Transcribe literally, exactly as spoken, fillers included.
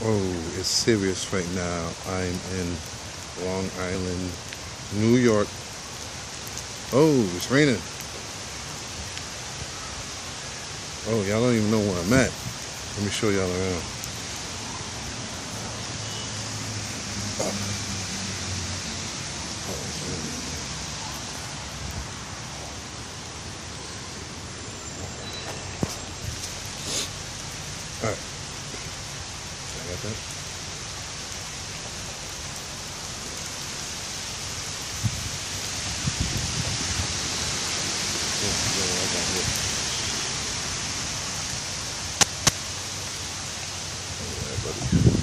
Oh, it's serious right now. I'm in Long Island, New York. Oh, it's raining. Oh, y'all don't even know where I'm at. Let me show y'all around. Oh, it's raining. All right, I got that. Oh, yeah, I got it. All right, buddy.